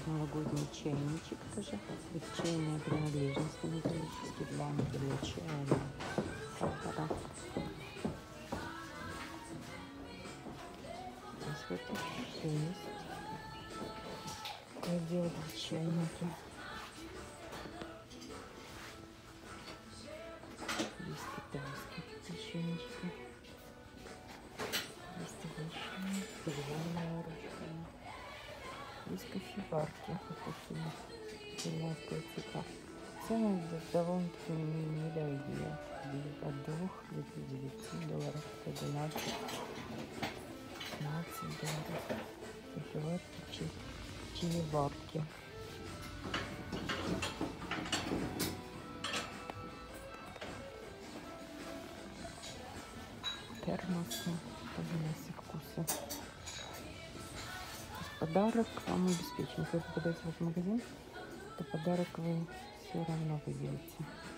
новогодний чайничек тоже. Это чайная принадлежность металлический для нагрева чая, сахара. Здесь вот еще есть отдел для чайники. Здесь китайские чайнички. Здесь обычные, деревянные ручные. Здесь кофеварки вот такие итальянского типа. Цены довольно-таки недорогие. От $2 до $9, до $12, $15. Кофеварки, чаеварки. Термосы, разные вкусы. Подарок вам обеспечен. Если вы попадаете в этот магазин, то подарок вы все равно выберете.